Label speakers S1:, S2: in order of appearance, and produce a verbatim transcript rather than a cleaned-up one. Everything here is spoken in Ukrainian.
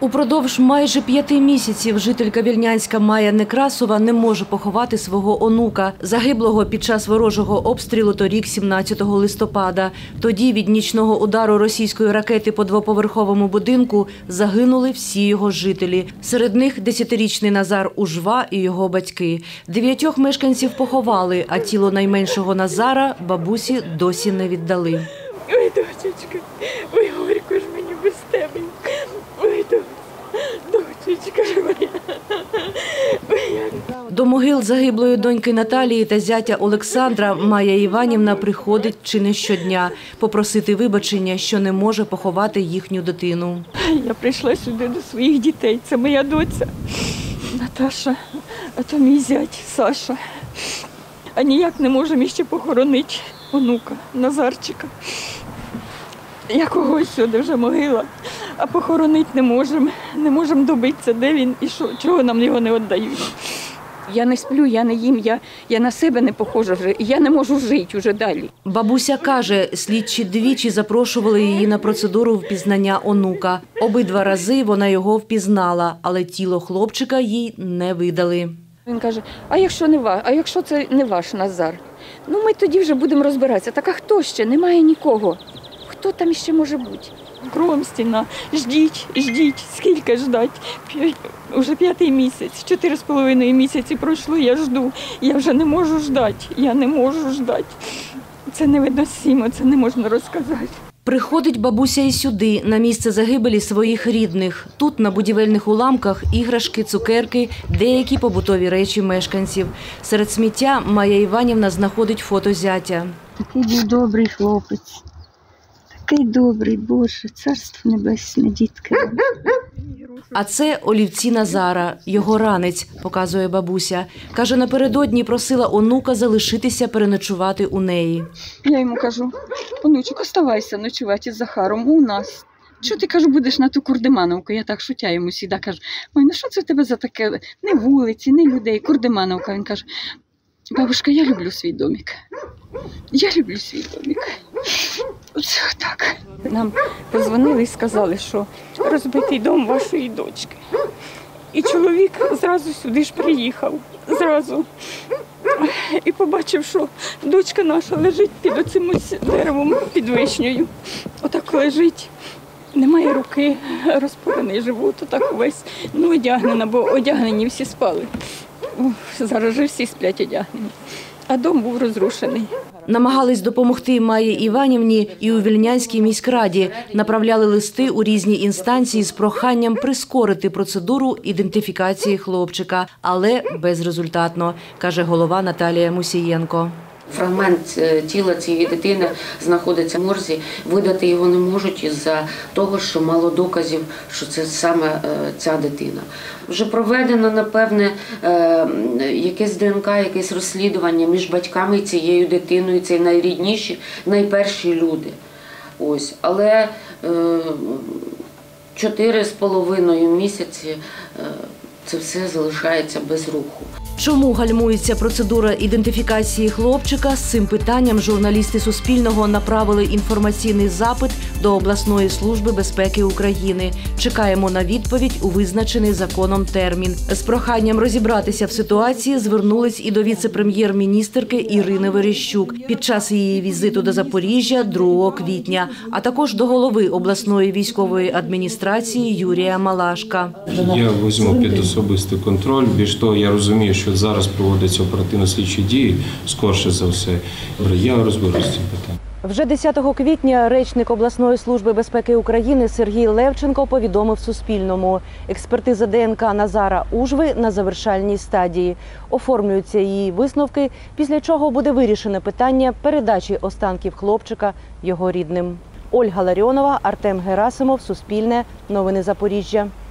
S1: Упродовж майже п'яти місяців жителька Вільнянська Майя Некрасова не може поховати свого онука, загиблого під час ворожого обстрілу торік, сімнадцятого листопада. Тоді від нічного удару російської ракети по двоповерховому будинку загинули всі його жителі. Серед них десятирічний Назар Ужва і його батьки. Дев'ятьох мешканців поховали, а тіло найменшого Назара бабусі досі не віддали.
S2: Ой, дочечка, ой, горько ж мені без тебе. Ой, дочечка ж моя.
S1: До могил загиблої доньки Наталії та зятя Олександра Майя Іванівна приходить чи не щодня попросити вибачення, що не може поховати їхню дитину.
S2: Я прийшла сюди до своїх дітей. Це моя доця Наташа, а то мій зять Саша. А ніяк не можемо ще похоронити онука Назарчика. Якогось сюди вже могила, а похоронити не можемо. Не можемо добитися, де він і що, чого нам його не віддають. Я не сплю, я не їм, я, я на себе не похожа вже, я не можу жити вже далі.
S1: Бабуся каже, слідчі двічі запрошували її на процедуру впізнання онука. Обидва рази вона його впізнала, але тіло хлопчика їй не видали.
S2: Він каже, а якщо не ваш, а якщо це не ваш Назар? Ну ми тоді вже будемо розбиратися. Так а хто ще? Немає нікого. Хто там ще може бути? Кругом стіна. Ждіть, ждіть. Скільки ждать? П'ять, уже п'ятий місяць, чотири з половиною місяці пройшло, я жду. Я вже не можу ждати, я не можу ждати. Це невиносимо, це не можна розказати.
S1: Приходить бабуся і сюди, на місце загибелі своїх рідних. Тут на будівельних уламках іграшки, цукерки, деякі побутові речі мешканців. Серед сміття Майя Іванівна знаходить фото зятя.
S3: Такий був добрий хлопець. Такий добрий, Боже, царство небесне, дітки.
S1: А це олівці Назара, його ранець, показує бабуся. Каже, напередодні просила онука залишитися переночувати у неї.
S3: Я йому кажу, онучок, оставайся ночувати з Захаром у нас. Що ти, кажу, будеш на ту Курдимановку? Я так шутя йому сіда, кажу, ой, ну що це в тебе за таке? Не вулиці, не людей, Курдимановка. Він каже, бабушка, я люблю свій домик. Я люблю свій домик. Оце так.
S2: Нам подзвонили і сказали, що розбитий дом вашої дочки. І чоловік зразу сюди ж приїхав, зразу. І побачив, що дочка наша лежить під оцим ось деревом, під вишнею. Отак лежить, немає руки, розпорений живот, отак увесь, ну одягнена, бо одягнені всі спали. Зараз же всі сплять одягнені, а дом був розрушений.
S1: Намагались допомогти Майї Іванівні і у Вільнянській міськраді. Направляли листи у різні інстанції з проханням прискорити процедуру ідентифікації хлопчика. Але безрезультатно, каже голова Наталія Мусієнко.
S4: Фрагмент тіла цієї дитини знаходиться в морзі. Видати його не можуть із-за того, що мало доказів, що це саме ця дитина. Вже проведено, напевне, якесь ДНК, якесь розслідування між батьками і цією дитиною. Це найрідніші, найперші люди. Ось. Але чотири з половиною місяці це все залишається без руху.
S1: Чому гальмується процедура ідентифікації хлопчика? З цим питанням журналісти Суспільного направили інформаційний запит до обласної служби безпеки України. Чекаємо на відповідь у визначений законом термін. З проханням розібратися в ситуації звернулись і до віце-прем'єр-міністерки Ірини Верещук під час її візиту до Запоріжжя другого квітня, а також до голови обласної військової адміністрації Юрія Малашка.
S5: Я візьму під особистий контроль. Більш того, я розумію, що зараз проводяться оперативно-слідчі дії, скорше за все. Я розберусь з цим питанням.
S1: Вже десятого квітня речник обласної служби безпеки України Сергій Левченко повідомив Суспільному. Експертиза ДНК Назара Ужви на завершальній стадії. Оформлюються її висновки, після чого буде вирішене питання передачі останків хлопчика його рідним. Ольга Ларіонова, Артем Герасимов, Суспільне, Новини Запоріжжя.